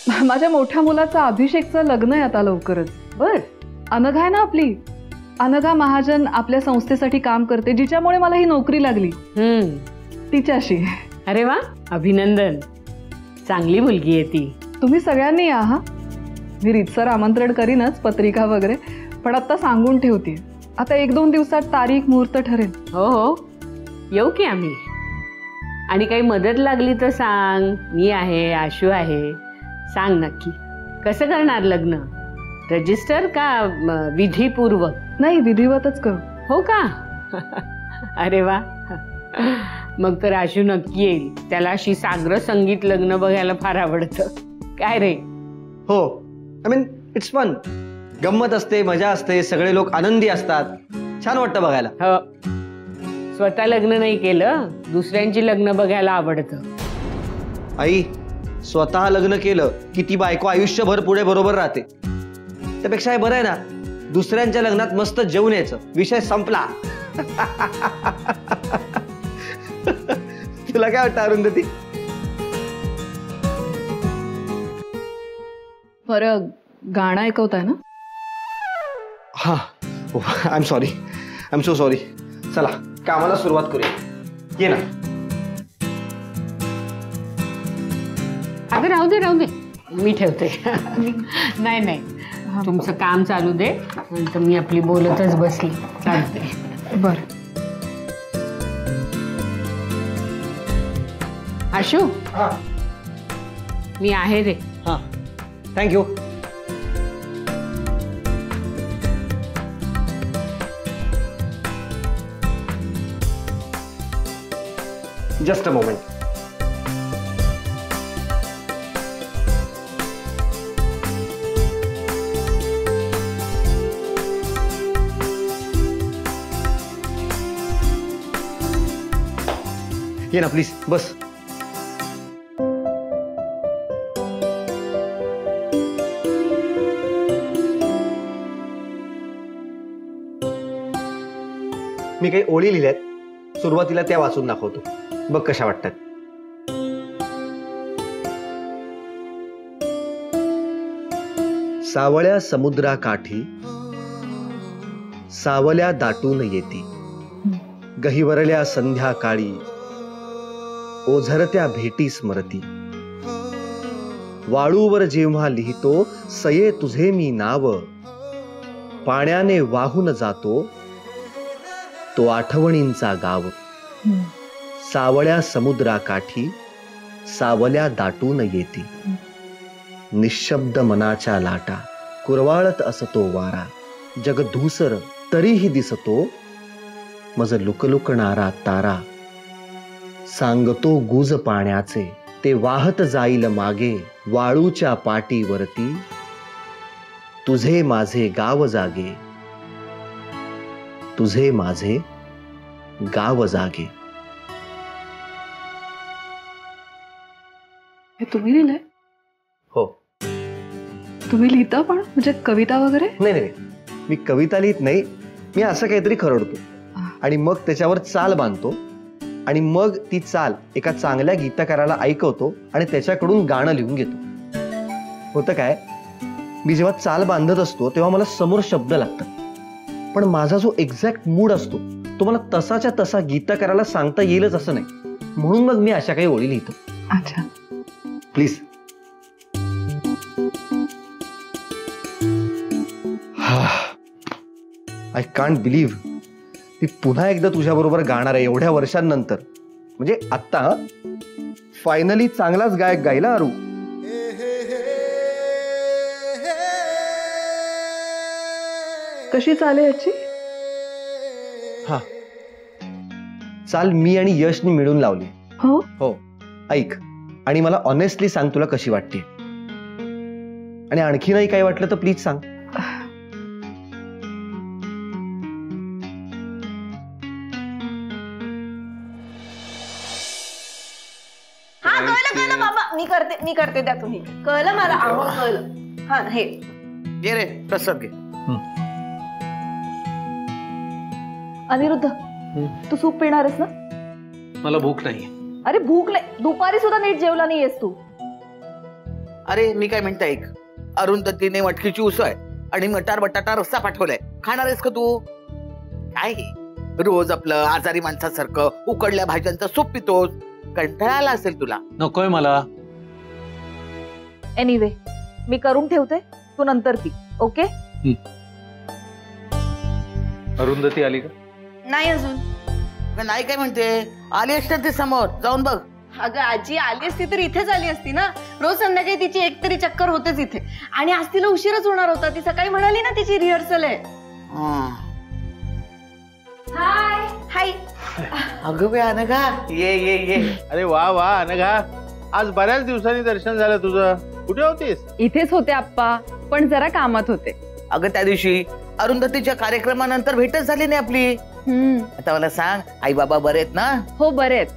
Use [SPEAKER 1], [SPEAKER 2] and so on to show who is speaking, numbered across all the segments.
[SPEAKER 1] माझ्या मोठ्या मुलाचं अभिषेकचं लग्न आहे आता लवकरच.
[SPEAKER 2] बर.
[SPEAKER 1] अनघा आहे ना आपली, अनघा महाजन आपल्या संस्थेसाठी काम करते, जिच्यामुळे मला ही नोकरी लागली. तिच्याशी.
[SPEAKER 2] अरे वा, अभिनंदन. चांगली मुलगी आहे ती.
[SPEAKER 1] तुम्ही सगळ्यांनी या हा. मी रीतसर आमंत्रण करीनच, पत्रिका वगैरे, पण आता सांगून ठेवते. आता 1-2 दिवसात तारीख मुहूर्त ठरेल.
[SPEAKER 2] हो हो, येऊ की आम्ही. आणि काही मदत लागली तर सांग. मी आहे, आशू आहे. सांग नक्की. कसं करणार लग्न? रजिस्टर का विधीपूर्वक?
[SPEAKER 1] नाही, विधिवतच करू.
[SPEAKER 2] हो का? अरे वा. मग तर आशू नक्की येईल. त्याला अशी साग्र संगीत लग्न बघायला फार आवडतं. काय रे?
[SPEAKER 3] हो, आय मीन इट्स फन. गंमत असते, मजा असते, सगळे लोक आनंदी असतात. छान वाटतं बघायला.
[SPEAKER 2] हो. स्वतः लग्न नाही केलं, दुसऱ्यांची लग्न बघायला आवडतं.
[SPEAKER 3] आई, स्वतः लग्न केलं की ती बायको आयुष्यभर पुढे बरोबर राहते. त्यापेक्षा हे बरं आहे ना, दुसऱ्यांच्या लग्नात मस्त जेवून यायचं. विषय संपला. तुला काय वाटतं अरुंधती?
[SPEAKER 1] बरं, गाणं ऐकवताय ना?
[SPEAKER 3] हा, I am sorry, I am so sorry. चला कामाला सुरुवात करूया. ये ना.
[SPEAKER 2] अगं राहू दे, राहू दे, मी ठेवते. नाही नाही, तुमचं काम चालू दे, नंतर मी आपली बोलतच बसली. चालते.
[SPEAKER 1] बरं.
[SPEAKER 2] आशू, मी आहे रे.
[SPEAKER 3] हां, थँक्यू. Just a moment. ये ना प्लीज, बस. मी काही ओळी लिहिल्यात, सुरुवातीला त्या वाचून दाखवतो. बघ कशा वाटतात. सावळ्या समुद्राकाठी सावल्या दाटून येती, गहिवरल्या संध्याकाळी ओझरत्या भेटी स्मरती. वाळूवर जेव्हा लिहितो सये तुझे मी नाव, पाण्याने वाहून जातो तो आठवणींचा गाव. सावळ्या समुद्राकाठी सावल्या दाटून येती, निशब्द मनाच्या लाटा कुरवाळत असतो वारा. जग धूसर तरीही दिसतो मज लुकलुकणारा तारा. सांगतो गुज पाण्याचे ते वाहत जाईल मागे, वाळूच्या पाटीवरती तुझे माझे गाव जागे, तुझे माझे गाव जागे.
[SPEAKER 1] हे तुम्ही लिहिलंय?
[SPEAKER 3] हो.
[SPEAKER 1] तुम्ही लिहिता पण, म्हणजे कविता वगैरे?
[SPEAKER 3] नाही नाही, मी कविता लिहित नाही. मी असं काहीतरी खरडतो आणि मग त्याच्यावर चाल बांधतो आणि मग ती चाल एका चांगल्या गीतकाराला ऐकवतो आणि त्याच्याकडून गाणं लिहून घेतो. होतं काय, मी जेव्हा चाल बांधत असतो तेव्हा मला समोर शब्द लागतात, पण माझा जो एक्झॅक्ट मूड असतो तो मला तसाच्या तसा गीतकाराला सांगता येईलच असं नाही. म्हणून मग मी अशा काही ओळी लिहितो.
[SPEAKER 1] अच्छा,
[SPEAKER 3] प्लीज. आय कांट बिलीव्ह मी पुन्हा एकदा तुझ्या बरोबर गाणार आहे एवढ्या वर्षांनंतर. म्हणजे आत्ता फायनली चांगलाच गायक गायला अरू.
[SPEAKER 1] कशी चालेल याची?
[SPEAKER 3] हा, चाल मी आणि यशनी मिळून लावली.
[SPEAKER 1] हो
[SPEAKER 3] हो, ऐक आणि मला ऑनेस्टली सांग तुला कशी वाटते. आणि आणखी नाही काही वाटलं तर प्लीज सांग.
[SPEAKER 4] हा, कळलं बाबा, मी करते त्या. तुम्ही कळलं मला, आहो कळलं. हा, हे
[SPEAKER 3] घे रे, प्रसाद घे.
[SPEAKER 4] अनिरुद्ध, तू सूप पिणारस ना?
[SPEAKER 3] मला भूक नाही.
[SPEAKER 4] अरे भूक नाही, दुपारी सुद्धा नीट जेवला नाहीयेस तू.
[SPEAKER 5] अरे मी काय म्हणते ऐक, अरुंधतीने मटकीची उसळ आणि मटार बटाटा रस्सा पाठवलाय, खाणार आहेस का तू? काय हे? रोज आपलं आजारी माणसासारखं उकडल्या भाज्यांचं सूप पितोस, कंटाळा आला असेल तुला.
[SPEAKER 6] नकोय मला.
[SPEAKER 4] एनिवे मी करून ठेवते, तू नंतर पी. ओके?
[SPEAKER 6] अरुंधती आली का?
[SPEAKER 4] नाही अजून.
[SPEAKER 5] नाही काय म्हणते, आली असते ते समोर, जाऊन बघ.
[SPEAKER 4] अगं आजी आली असती तर इथेच आली असती ना. रोज संध्याकाळी तिची एक तरी चक्कर होतेच इथे. आणि आज तिला उशीरच होणार होता. ती सकाळी म्हणाली ना तिची रिहर्सल आहे. हाय हाय.
[SPEAKER 5] अगं बे अनघा, ये ये ये.
[SPEAKER 7] अरे वा वा अनघा, आज बऱ्याच दिवसांनी दर्शन झालं तुझं. कुठे होतीस?
[SPEAKER 1] इथेच होते आप्पा, पण जरा कामात होते.
[SPEAKER 5] अगं त्या दिवशी अरुंधतीच्या कार्यक्रमानंतर भेटच झाली नाही आपली. आता मला सांग, आई बाबा बरे आहेत ना?
[SPEAKER 1] हो बरे आहेत.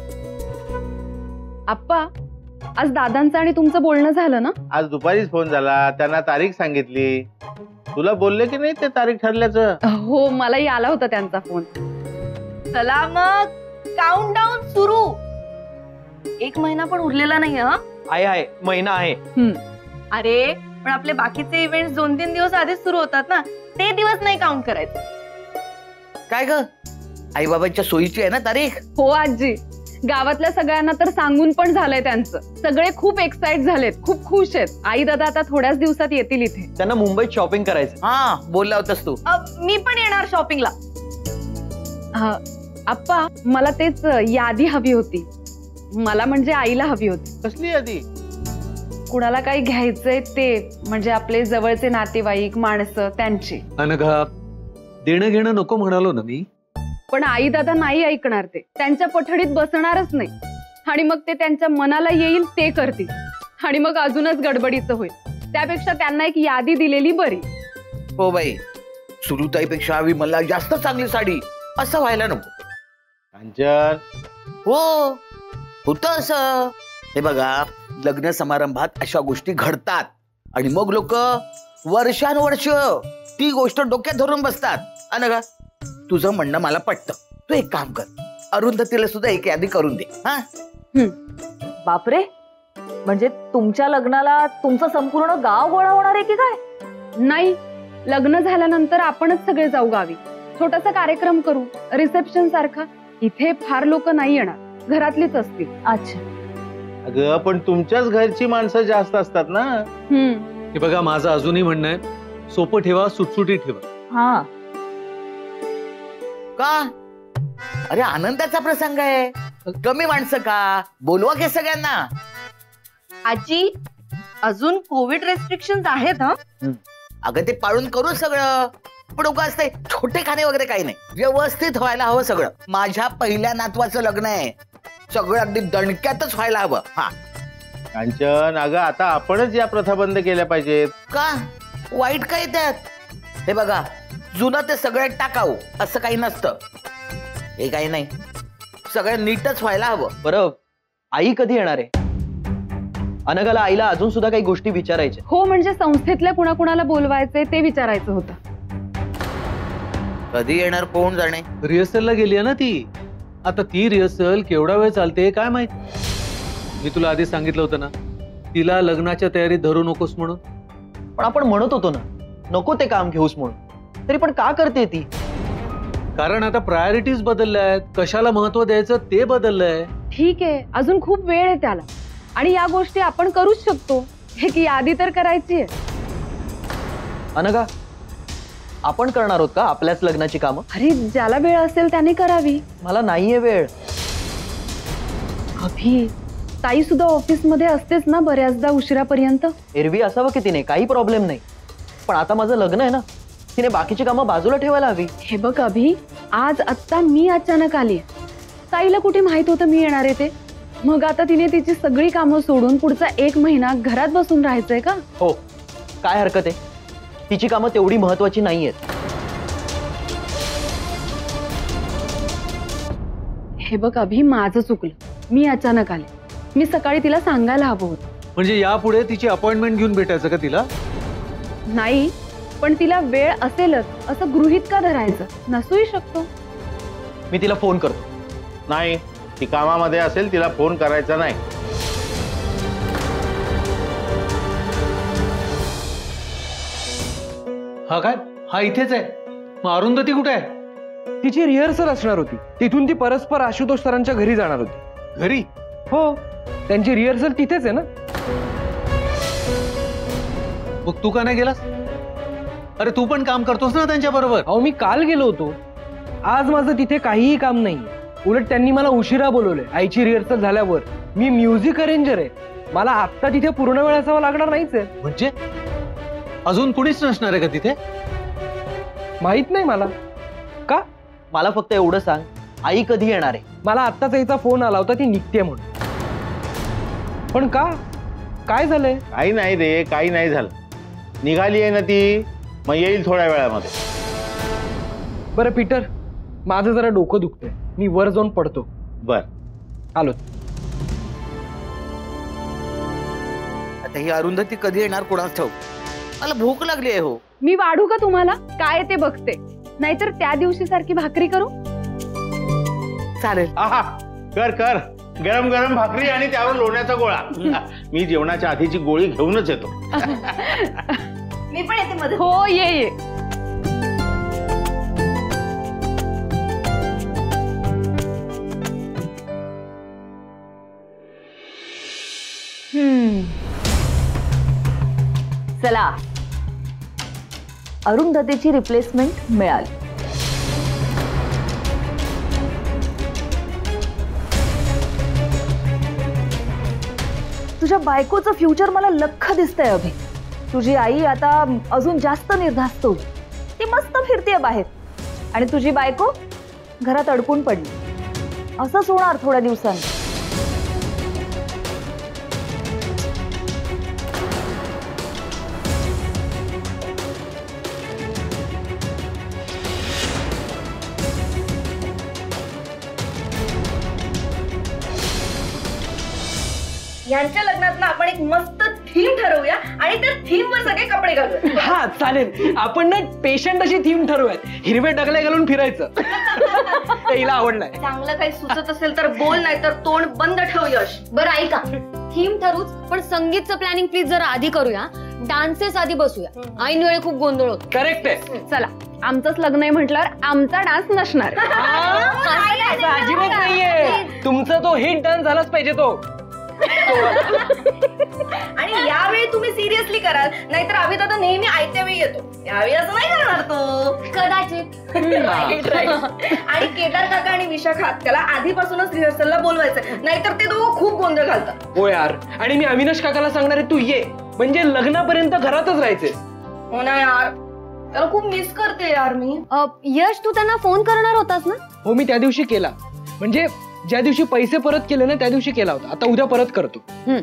[SPEAKER 1] आप्पा, आज दादांचं आणि तुमचं बोलणं झालं ना?
[SPEAKER 7] आज दुपारीच फोन झाला, त्यांना तारीख सांगितली. तुला बोलले की नाही ते तारीख ठरल्याचं?
[SPEAKER 1] हो, मलाही आला होता त्यांचा फोन.
[SPEAKER 4] चला मग काउंटडाऊन सुरू. 1 महिना पण उरलेला नाही.
[SPEAKER 3] आहे महिना आहे.
[SPEAKER 4] अरे पण आपले बाकीचे इव्हेंट 2-3 दिवस आधीच सुरू होतात ना, ते दिवस नाही काउंट करायचे.
[SPEAKER 5] काय ग, आई बाबांच्या सोयीची आहे ना तारीख?
[SPEAKER 1] हो आजी, गावातल्या सगळ्यांना तर सांगून पण झालंय त्यांचं. सगळे खूप एक्साइट झालेत, खूप खुश आहेत. आई दादा आता थोड्याच दिवसात येतील इथे.
[SPEAKER 3] त्यांना मुंबईत शॉपिंग करायचं.
[SPEAKER 5] हा बोलला होतास तू.
[SPEAKER 4] मी पण येणार शॉपिंगला.
[SPEAKER 1] आप्पा, मला तेच यादी हवी होती. मला म्हणजे आईला हवी होती.
[SPEAKER 7] कसली यादी?
[SPEAKER 1] कुणाला काही घ्यायचंय ते, म्हणजे आपले जवळचे नातेवाईक माणसं त्यांची.
[SPEAKER 6] अनघा, देणं घेणं नको म्हणालो ना मी.
[SPEAKER 1] पण आई दादा नाही ऐकणार. ते त्यांच्या पठडीत बसणारच नाही. आणि मग ते त्यांच्या मनाला येईल ते करतील. आणि मग अजूनच गडबडीचं होईल. त्यापेक्षा त्यांना एक यादी दिलेली बरी.
[SPEAKER 5] हो बाई, सुरुताईपेक्षा विमलला जास्त चांगली साडी, असं व्हायला नको.
[SPEAKER 7] कांचन,
[SPEAKER 5] हो होत असं. हे बघा, लग्न समारंभात अशा गोष्टी घडतात आणि मग लोक वर्षानुवर्ष ती गोष्ट डोक्यात धरून बसतात. अनघा, तुझं म्हणणं मला पटतं. तू एक काम कर, अरुंधतीला सुद्धा एक यादी करून दे. हा
[SPEAKER 4] बापरे, म्हणजे तुमच्या लग्नाला तुमचं संपूर्ण गाव गोळा होणार आहे की काय?
[SPEAKER 1] नाही, लग्न झाल्यानंतर आपणच सगळे जाऊ गावी. छोटासा कार्यक्रम करू, रिसेप्शन सारखा. इथे फार लोक नाही येणार, घरातलीच असतील.
[SPEAKER 4] अच्छा.
[SPEAKER 7] अगं पण तुमच्याच घरची माणसं जास्त असतात ना.
[SPEAKER 6] हे बघा, माझं अजूनही म्हणणं आहे, सोपं ठेवा, सुटसुटीत ठेवा.
[SPEAKER 4] हा,
[SPEAKER 5] का? अरे आनंदाचा प्रसंग आहे, कमी माणसं का? बोलवा की सगळ्यांना.
[SPEAKER 4] आजी अजून कोविड रेस्ट्रिक्शन आहेत.
[SPEAKER 5] अगं ते पाळून करू सगळं, पण उगा असते छोटे खाणे वगैरे काही नाही. व्यवस्थित व्हायला हवं सगळं. माझ्या पहिल्या नातवाचं लग्न आहे, सगळं अगदी दणक्यातच व्हायला हवं. हा
[SPEAKER 7] कांचन, अगं आता आपणच या प्रथा बंद केल्या पाहिजेत.
[SPEAKER 5] का? वाईट काय त्यात? हे बघा, जुनं ते सगळ्यात टाकावं असं काही नसतं. हे काही नाही, सगळं नीटच व्हायला हवं.
[SPEAKER 3] बरं, आई कधी येणार आहे? अनघाला आईला अजून सुद्धा काही गोष्टी विचारायच्या.
[SPEAKER 1] हो, म्हणजे संस्थेतल्या कुणाकुणाला बोलवायचे ते विचारायचं होतं.
[SPEAKER 5] कधी येणार कोण जाणे.
[SPEAKER 6] रिहर्सलला गेली आहे ना ती. आता ती रिहर्सल केवढा वेळ चालते काय माहित. मी तुला आधी सांगितलं होतं ना, तिला लग्नाच्या तयारीत धरू नकोस म्हणून.
[SPEAKER 3] पण आपण म्हणत होतो ना, नको ते काम घेऊस म्हणून. तरी पण का करते ती?
[SPEAKER 6] कारण आता प्रायोरिटीज बदलल्या आहेत, कशाला महत्व द्यायचं ते बदललंय.
[SPEAKER 1] ठीक आहे, अजून खूप वेळ आहे त्याला. आणि या गोष्टी आपण करूच शकतो. एक यादी तर करायची आहे.
[SPEAKER 3] अनघा, आपण करणार आहोत का आपल्याच लग्नाची कामं?
[SPEAKER 1] अरे, ज्याला वेळ असेल त्याने करावी.
[SPEAKER 3] मला नाहीये वेळ.
[SPEAKER 1] अभि, ताई सुद्धा ऑफिस मध्ये असतेच ना बऱ्याचदा उशिरापर्यंत.
[SPEAKER 3] एरवी असावं की तिने, काही प्रॉब्लेम नाही. पण आता माझं लग्न आहे ना, तिने बाकीची कामं बाजूला ठेवायला हवी.
[SPEAKER 1] हे बघ अभि, आज आत्ता मी अचानक आली. ताईला कुठे माहित होतं मी येणार आहे ते? मग आता तिने तिची सगळी कामं सोडून पुढचा 1 महिना घरात बसून राहायचंय का?
[SPEAKER 3] हो, काय हरकत आहे? तिची कामं तेवढी महत्वाची नाहीयेत.
[SPEAKER 1] हे बघ अभि, माझं चुकलं. मी अचानक आले. मी सकाळी तिला सांगायला हवं होतं.
[SPEAKER 6] म्हणजे यापुढे तिची अपॉइंटमेंट घेऊन भेटायचं का तिला?
[SPEAKER 1] नाही, पण तिला वेळ असेलच असं गृहीत का धरायचं? नसूही शकतो.
[SPEAKER 3] मी तिला फोन करतो.
[SPEAKER 7] नाही, ती कामामध्ये असेल, तिला फोन करायचा नाही.
[SPEAKER 6] हा काय? हा इथेच आहे? मग अरुंधती कुठे आहे?
[SPEAKER 8] तिची रिहर्सल असणार होती, तिथून ती परस्पर आशुतोष सरांच्या घरी जाणार होती.
[SPEAKER 6] घरी?
[SPEAKER 8] हो, त्यांची रिहर्सल तिथेच आहे ना.
[SPEAKER 6] मग तू का नाही गेलास? अरे तू पण काम करतोस ना त्यांच्या बरोबर.
[SPEAKER 8] अहो मी काल गेलो होतो, आज माझं तिथे काहीही काम नाही. उलट त्यांनी मला उशिरा बोलवलंय आईची रिहर्सल झाल्यावर. मी म्युझिक अरेंजर आहे, मला आत्ता तिथे पूर्ण वेळ असावा लागणार नाहीच आहे.
[SPEAKER 6] म्हणजे अजून कुणीच नसणार आहे का तिथे?
[SPEAKER 8] माहित नाही मला. का?
[SPEAKER 9] मला फक्त एवढं सांग, आई कधी येणार आहे?
[SPEAKER 8] मला आत्ताच आईचा फोन आला होता, ती निघते म्हणून. पण का? काय झालंय?
[SPEAKER 7] काही नाही रे, काही नाही झालं. निघाली आहे ना ती, मग येईल थोड्या वेळामध्ये.
[SPEAKER 8] बरं पीटर, माझं जरा डोकं दुखतंय, मी वर जाऊन पडतो.
[SPEAKER 7] बर,
[SPEAKER 8] आलो.
[SPEAKER 5] आता ही अरुंधती कधी येणार कोणाच ठाऊक. मला भूक लागली आहे हो.
[SPEAKER 1] मी वाढू का तुम्हाला? काय ते बघते, नाहीतर त्या दिवशी सारखी भाकरी करू.
[SPEAKER 5] चालेल.
[SPEAKER 7] आहा, कर कर, गरम गरम भाकरी आणि त्यावर लोण्याचा गोळा. मी जेवणाच्या आधीची गोळी घेऊनच येतो.
[SPEAKER 4] मी पण येते मध्ये.
[SPEAKER 1] हो ये.
[SPEAKER 10] चला, अरुंधतीची रिप्लेसमेंट मिळाली. तुझ्या बायकोचं फ्युचर मला लख्ख दिसतंय अभि. तुझी आई आता अजून जास्त निर्धास्त होती. ती मस्त फिरतेय बाहेर आणि तुझी बायको घरात अडकून पडली. असंच होणार थोड्या दिवसांनी.
[SPEAKER 4] यांच्या लग्नात ना आपण एक मस्त थीम ठरवूया आणि त्या थीम वर सगळे कपडे घालूया.
[SPEAKER 8] हा चालेल, आपण ना पेशंट अशी थीम ठरवूयात, हिरवे डगले घालून फिरायचं. हिला आवडलाय.
[SPEAKER 4] चांगलं काही सुचत असेल तर बोल, नाही तर तोंड बंद ठेव यश.
[SPEAKER 11] बरं ऐका, थीम ठरूच, पण संगीतचं प्लॅनिंग प्लीज जरा आधी करूया. डान्सेस आधी बसूया, ऐन वेळे खूप गोंधळ होतो.
[SPEAKER 8] करेक्ट आहे.
[SPEAKER 1] चला, आमचंच लग्न आहे म्हटल्यावर आमचा डान्स नसणार.
[SPEAKER 8] असं अजिबात नाहीये, तुमचा तो हिट डान्स झालाच पाहिजे तो.
[SPEAKER 4] आणि यावेळी तुम्ही सिरियसली कराल, नाहीतर आम्ही आता नेहमी आयत्या वेळी येतो. यावेळी असं नाही करणार तो.
[SPEAKER 11] कदाचित.
[SPEAKER 4] आणि केदार काका आणि विशाखा त्याला आधीपासूनच रिहर्सलला बोलवायचं, नाहीतर ते दोघं खूप गोंधळ घालतात.
[SPEAKER 8] हो यार, आणि मी अविनाश काकाला सांगणार आहे तू ये, म्हणजे लग्नापर्यंत घरातच राहायचे.
[SPEAKER 4] हो ना यार, त्याला खूप मिस करते यार मी.
[SPEAKER 11] यश, तू त्यांना फोन करणार होतास ना?
[SPEAKER 8] हो, मी त्या दिवशी केला, म्हणजे ज्या दिवशी पैसे परत केले ना त्या दिवशी केला होता. आता उद्या परत करतो.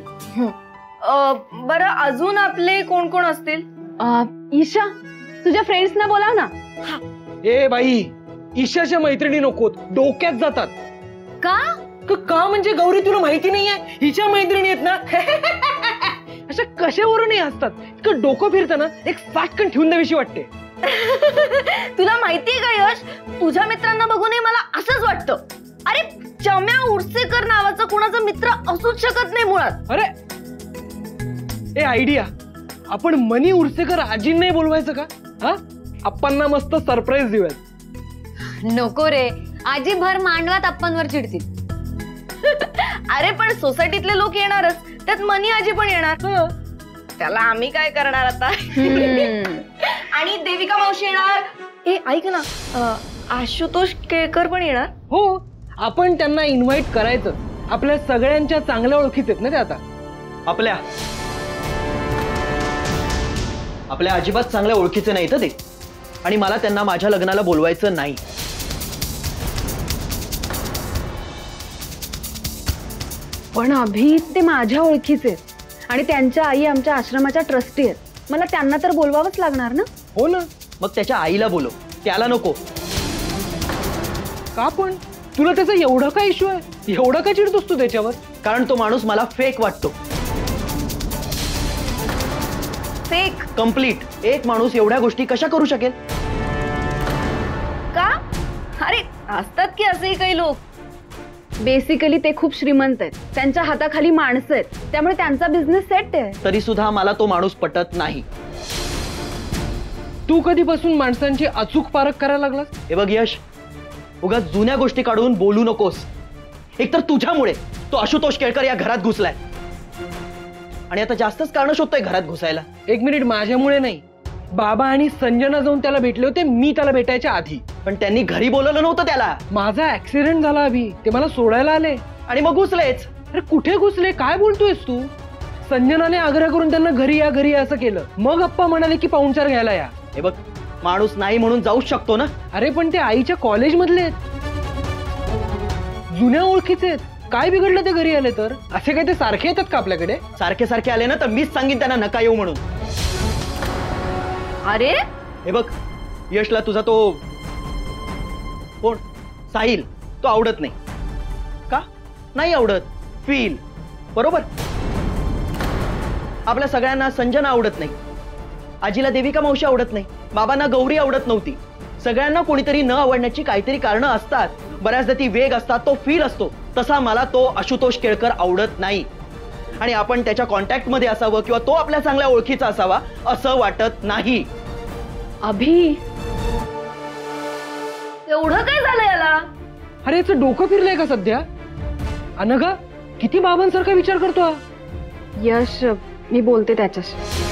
[SPEAKER 4] बरं, अजून आपले कोण कोण असतील?
[SPEAKER 1] ईशा, तुझ्या फ्रेंड्सना बोलाव ना.
[SPEAKER 8] ए बाई, ईशाच्या मैत्रिणी नकोत, डोक्यात जातात.
[SPEAKER 11] का?
[SPEAKER 8] का म्हणजे गौरी तुला माहिती नाहीये, हिच्या मैत्रिणी आहेत ना. अशा कशावरूनही असतात. इतकं डोकं फिरतं ना, एक फाटकन ठेवून द्यावीशी वाटते.
[SPEAKER 4] तुला माहितीये का यश, तुझ्या मित्रांना बघूनही मला असंच वाटतं. अरे, चम्या उर्सेकर नावाचा कुणाचा मित्र असूच शकत नाही मुळात.
[SPEAKER 8] अरे ए आयडिया, आपण मनी उर्सेकर आजींनाही बोलवायचं का? हा, आप्पांना मस्त सरप्राईज देऊयात.
[SPEAKER 11] नको रे, आजी भर मांडवात अप्पांवर चिडतील.
[SPEAKER 4] अरे पण सोसायटीतले लोक येणारच, त्यात मनी आजी पण येणार. त्याला आम्ही काय करणार आता? आणि देविका मावशी येणार. ए ऐक ना, आशुतोष केळकर पण येणार.
[SPEAKER 8] हो, आपण त्यांना इन्व्हाइट करायचं. आपल्या सगळ्यांच्या चांगल्या ओळखीत आहेत ना ते आता.
[SPEAKER 9] आपल्या अजिबात चांगल्या ओळखीचे नाहीत ते, आणि मला त्यांना माझ्या लग्नाला बोलवायचं नाही.
[SPEAKER 1] पण अभि, ते माझ्या ओळखीचे आहेत आणि त्यांच्या आई आमच्या आश्रमाच्या ट्रस्टी आहेत. मला त्यांना तर बोलवावंच लागणार ना.
[SPEAKER 8] हो ना.
[SPEAKER 9] मग त्याच्या आईला बोलव, त्याला नको.
[SPEAKER 8] का पण? तुला त्याचा एवढा काय इश्यू आहे? एवढा का चिडतोस तू त्याच्यावर?
[SPEAKER 9] कारण तो माणूस मला फेक वाटतो.
[SPEAKER 4] फेक?
[SPEAKER 9] कम्प्लीट. एक माणूस एवढ्या गोष्टी कशा करू शकेल?
[SPEAKER 4] का? अरे असतात की असेही काही लोक.
[SPEAKER 1] बेसिकली ते खूप श्रीमंत आहेत, त्यांच्या हाताखाली माणसं आहेत, त्यामुळे त्यांचा बिझनेस सेट आहे.
[SPEAKER 9] तरी सुद्धा मला तो माणूस पटत नाही.
[SPEAKER 8] तू कधीपासून माणसांची अचूक पारख करायला लागलास?
[SPEAKER 9] हे बघ यश, उगाच जुन्या गोष्टी काढून बोलू नकोस. एकतर तुझ्यामुळे तो आशुतोष केळकर या घरात घुसलाय आणि आता जास्तच कारण शोधतोय घरात घुसायला.
[SPEAKER 8] एक मिनिट, माझ्यामुळे नाही. बाबा आणि संजना जाऊन त्याला भेटले होते मी त्याला भेटायच्या आधी.
[SPEAKER 9] पण त्यांनी घरी बोलवलं नव्हतं त्याला.
[SPEAKER 8] माझा ऍक्सिडेंट झाला अभि, ते मला सोडायला आले
[SPEAKER 9] आणि मग घुसलेच.
[SPEAKER 8] अरे कुठे घुसले, काय बोलतोयस तू? संजनाने आग्रह करून त्यांना घरी या घरी या असं केलं. मग अप्पा म्हणाले की पाहुणचार घ्यायला या.
[SPEAKER 9] हे बघ, माणूस नाही म्हणून जाऊच शकतो ना.
[SPEAKER 8] अरे पण ते आईच्या कॉलेजमधले आहेत, जुन्या ओळखीचे आहेत. काय बिघडलं ते घरी आले तर? असे काय ते सारखे येतात का आपल्याकडे?
[SPEAKER 9] सारखे सारखे आले ना तर मीच सांगेन त्यांना नका येऊ म्हणून.
[SPEAKER 4] अरे
[SPEAKER 9] हे बघ, यशला तुझा तो कोण साहिल तो आवडत नाही का? नाही आवडत. फील बरोबर. आपल्या सगळ्यांना संजना आवडत नाही, आजीला देविका मावशी आवडत नाही, बाबांना गौरी आवडत नव्हती. सगळ्यांना कोणीतरी न आवडण्याची काहीतरी कारणं असतात. बऱ्याचदा ती वेग असतात, तो फील असतो. तसा मला तो आशुतोष केळकर आवडत नाही आणि आपण त्याच्या कॉन्टॅक्ट मध्ये असावं किंवा तो आपल्या चांगल्या ओळखीचा असावा असं वाटत नाही.
[SPEAKER 1] अभि,
[SPEAKER 4] एवढं काय झालं याला?
[SPEAKER 8] अरे याचं डोकं फिरलंय का सध्या? अनघा, किती बाबांसारखा विचार करतो हा.
[SPEAKER 1] यश, मी बोलते त्याच्याशी.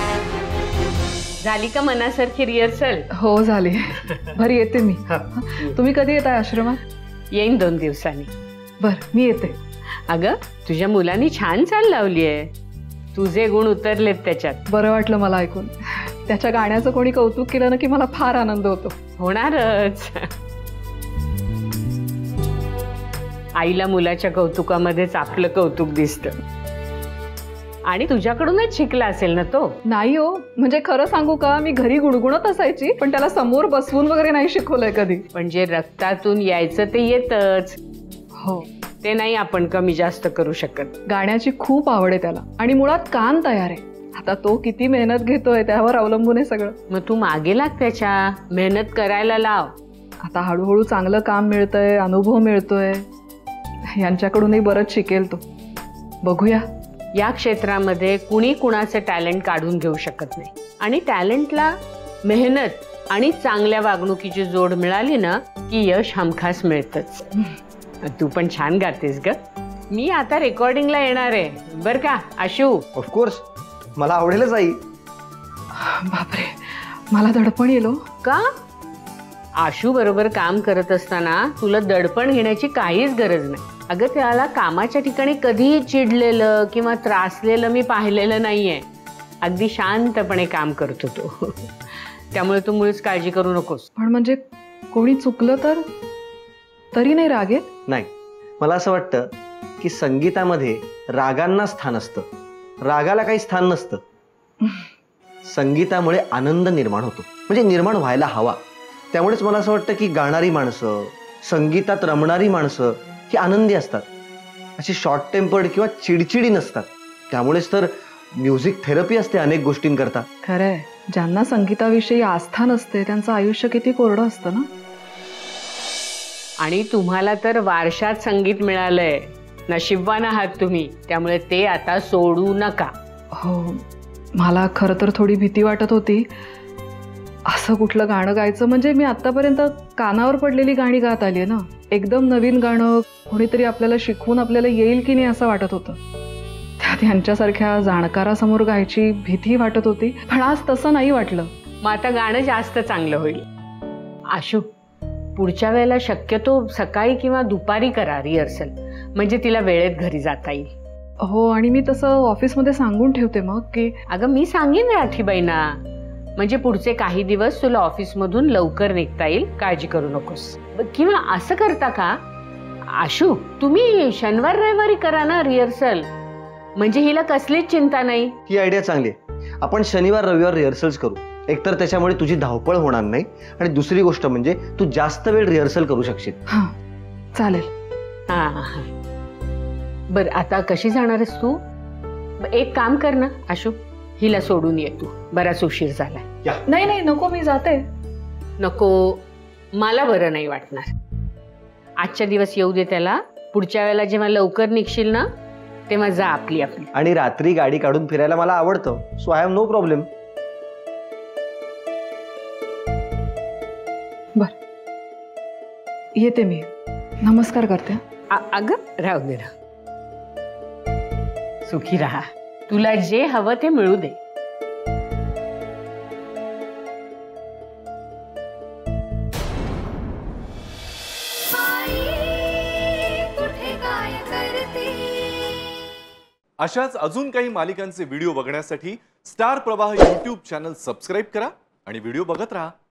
[SPEAKER 2] झाली का मनासारखी रिहर्सल?
[SPEAKER 1] हो झाली. बरं येते मी. तुम्ही कधी येताय आश्रमात?
[SPEAKER 2] येईन 2 दिवसांनी.
[SPEAKER 1] बर मी येते.
[SPEAKER 2] अगं, तुझ्या मुलांनी छान चाल लावली आहे. तुझे गुण उतरलेत त्याच्यात.
[SPEAKER 1] बरं वाटलं मला ऐकून. त्याच्या गाण्याचं कोणी कौतुक केलं ना की मला फार आनंद होतो.
[SPEAKER 2] होणारच. आईला मुलाच्या कौतुकामध्येच आपलं कौतुक दिसतं. आणि तुझ्याकडूनच शिकला असेल ना तो?
[SPEAKER 1] नाही हो, म्हणजे खरं सांगू का, मी घरी गुणगुणत असायची पण त्याला समोर बसवून वगैरे नाही शिकवलंय कधी.
[SPEAKER 2] पण जे रक्तातून यायचं ते येतच.
[SPEAKER 1] हो,
[SPEAKER 2] ते नाही आपण कमी जास्त करू शकत.
[SPEAKER 1] गाण्याची खूप आवड आहे त्याला आणि मुळात कान तयार आहे. आता तो किती मेहनत घेतोय त्यावर अवलंबून आहे सगळं.
[SPEAKER 2] मग तू मागे लाग त्याच्या, मेहनत करायला लाव.
[SPEAKER 1] आता हळूहळू चांगलं काम मिळतंय, अनुभव मिळतोय. यांच्याकडूनही बरंच शिकेल तो. बघूया.
[SPEAKER 2] या क्षेत्रामध्ये कुणी कुणाचं टॅलेंट काढून घेऊ शकत नाही आणि टॅलेंटला मेहनत आणि चांगल्या वागणुकीची जोड मिळाली ना की यश हमखास मिळतच. तू पण छान गातेस ग. मी आता रेकॉर्डिंगला येणार आहे बर का आशू?
[SPEAKER 3] ऑफकोर्स, मला आवडेलच आई.
[SPEAKER 1] बापरे, मला दडपण येलो
[SPEAKER 2] का? आशू बरोबर काम करत असताना तुला दडपण घेण्याची काहीच गरज नाही. अगं, त्याला कामाच्या ठिकाणी कधीही चिडलेलं किंवा त्रासलेलं मी पाहिलेलं नाहीये. अगदी शांतपणे काम करतो तो. त्यामुळे तू मुळीच काळजी करू नकोस.
[SPEAKER 1] पण म्हणजे कोणी चुकलं तर तरी नाही राग येत?
[SPEAKER 3] नाही, मला असं वाटतं की संगीतामध्ये रागांना स्थान असतं, रागाला काही स्थान नसतं. संगीतामुळे आनंद निर्माण होतो, म्हणजे निर्माण व्हायला हवा. त्यामुळेच मला असं वाटतं की गाणारी माणसं, संगीतात रमणारी माणसं ही आनंदी असतात, अशी शॉर्ट टेम्पर्ड किंवा चिडचिडी नसतात. त्यामुळेच तर म्युझिक थेरपी असते अनेक गोष्टींकरता.
[SPEAKER 1] खरंय, ज्यांना संगीताविषयी आस्था नसते त्यांचं आयुष्य किती कोरडं असतं ना.
[SPEAKER 2] आणि तुम्हाला तर वारशात संगीत मिळालंय, नशीबवान आहात तुम्ही. त्यामुळे ते आता सोडू नका.
[SPEAKER 1] हो, मला खरं तर थोडी भीती वाटत होती. असं कुठलं गाणं गायचं, म्हणजे मी आतापर्यंत कानावर पडलेली गाणी गात आली आहे ना. एकदम नवीन गाणं कोणीतरी आपल्याला शिकवून आपल्याला येईल की नाही असं वाटत होतं. त्यात यांच्यासारख्या जाणकारासमोर गायची भीती वाटत होती. पण आज तसं नाही वाटलं.
[SPEAKER 2] मग आता गाणं जास्त चांगलं होईल. आशू, पुढच्या वेळेला शक्यतो सकाळी किंवा दुपारी करा रिहर्सल, म्हणजे तिला वेळेत घरी जाता येईल.
[SPEAKER 1] हो, आणि मी तसं ऑफिसमध्ये सांगून ठेवते मग की.
[SPEAKER 2] अगं, मी सांगेन राठीबाईंना, म्हणजे पुढचे काही दिवस तुला ऑफिसमधून लवकर निघता येईल. काळजी करू नकोस. किंवा असं करता का आशू, तुम्ही शनिवार रविवारी करा ना रिहर्सल, म्हणजे हिला कसलीच चिंता नाही.
[SPEAKER 3] ही आयडिया चांगली आहे. आपण शनिवार रविवार रिहर्सल्स करू. एकतर त्याच्यामुळे तुझी धावपळ होणार नाही आणि दुसरी गोष्ट म्हणजे तू जास्त वेळ रिहर्सल करू शकशील.
[SPEAKER 1] हां, चालेल.
[SPEAKER 2] हां, बरं, आता कशी जाणार आहेस तू? एक काम कर ना आशू, हिला सोडून ये तू. बराच उशीर झालाय.
[SPEAKER 1] नाही नाही, नको, मी जाते.
[SPEAKER 2] नको, मला बरं नाही वाटणार. आजच्या दिवस येऊ दे त्याला. पुढच्या वेळेला जेव्हा लवकर निघशील ना तेव्हा जा आपली आपली.
[SPEAKER 3] आणि रात्री गाडी काढून फिरायला मला आवडतं, so I have no problem.
[SPEAKER 1] येते मी. नमस्कार करते.
[SPEAKER 2] अगं राहू दे ना. सुखी राहा. तुला जे हवं ते मिळू दे.
[SPEAKER 12] अशाच अजून काही मालिकांचे व्हिडिओ बघण्यासाठी स्टार प्रवाह यूट्यूब चॅनल सबस्क्राईब करा आणि व्हिडिओ बघत राहा.